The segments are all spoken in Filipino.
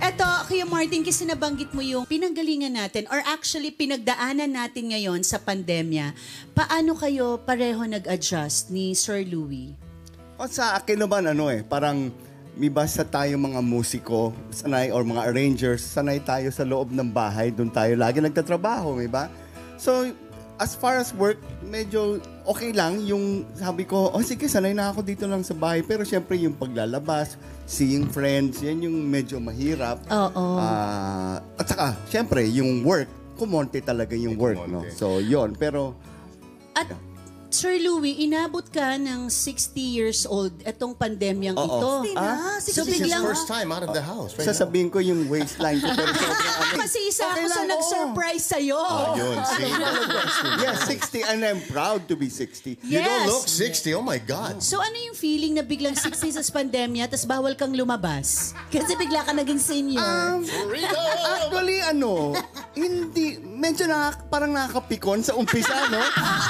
Eto, Kuya Martin, kasi nabanggit mo yung pinanggalingan natin or actually pinagdaanan natin ngayon sa pandemya. Paano kayo pareho nag-adjust ni Sir Louie? O sa akin naman, parang may basta tayo mga musiko, sanay, or mga arrangers, sanay tayo sa loob ng bahay, doon tayo lagi nagtatrabaho, may ba? So, as far as work, medyo okay lang yung sabi ko, sige, sanay na ako dito lang sa bahay. Pero syempre yung paglalabas, seeing friends, yan yung medyo mahirap. Oo. At saka, syempre, yung work, kumonte talaga yung work, no? So, yon. Pero, At Sir Louie, inabot ka ng 60 years old etong pandemyang ito. So this is his first time out of the house right sasabihin ko yung waistline ko. Pero Kasi isa ako sa nag-surprise sa'yo. Yun, see? yeah, 60 and I'm proud to be 60. You don't look 60, oh my God. So ano yung feeling na biglang 60 sa pandemya tapos bawal kang lumabas? Kasi bigla ka naging senior. Actually, hindi, medyo parang nakakapikon sa umpisa, no?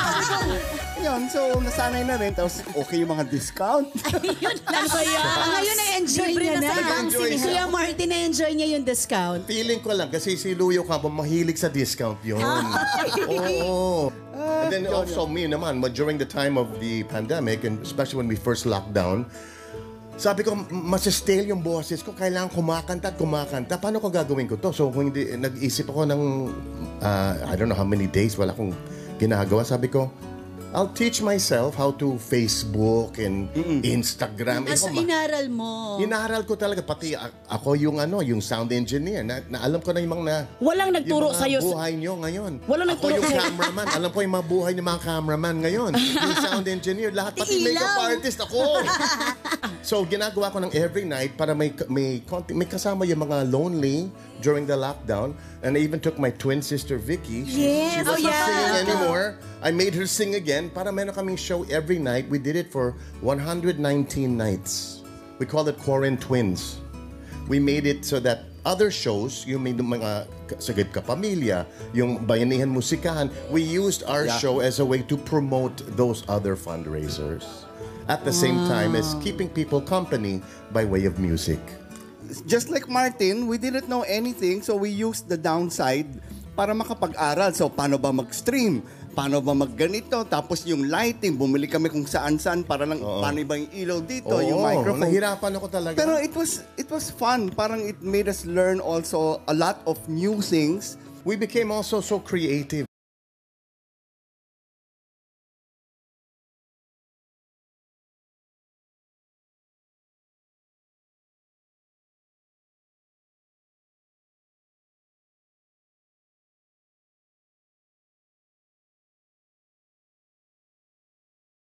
Yun, so nasanay na rin. Tapos okay yung mga discount. Ayun lang ba yan? Ngayon na-enjoy niya na. Kuya Martin, na-enjoy niya yung discount. Feeling ko lang, kasi si Louie Ocampo mahilig sa discount yun. Oo. And then also me naman, during the time of the pandemic, and especially when we first locked down, sabi ko, masistale yung boses ko, kailangan kumakanta at kumakanta. Paano ko gagawin ko to? So, kung hindi, nag-isip ako ng, I don't know how many days, wala akong ginagawa. Sabi ko, I'll teach myself how to Facebook and Instagram. So, inaral mo. Inaral ko talaga. Pati ako yung sound engineer. Na alam ko na yung mga Walang nagturo sa'yo. Yung mga buhay nyo ngayon. Walang ako nagturo yung sa'yo. cameraman. Alam ko yung mga buhay ng mga cameraman ngayon. Yung sound engineer. Lahat. Pati makeup artist ako. So, ginagawa ko ng every night para may kasama yung mga lonely during the lockdown. And I even took my twin sister, Vicky. She wasn't singing anymore. I made her sing again para meron kaming show every night. We did it for 119 nights. We call it Quarren Twins. We made it so that other shows, yung may mga Sagad Ka Pamilya, yung Bayanihan Musikahan, we used our show as a way to promote those other fundraisers. At the same time as keeping people company by way of music. Just like Martin, we didn't know anything, so we used the downside para makapag-aral. So, paano ba mag-stream? Paano ba mag-ganito? Tapos yung lighting, bumili kami kung saan-saan para lang, paano ba yung ilaw dito, yung microphone. Nahirapan ako talaga. Pero it was fun. Parang it made us learn also a lot of new things. We became also so creative.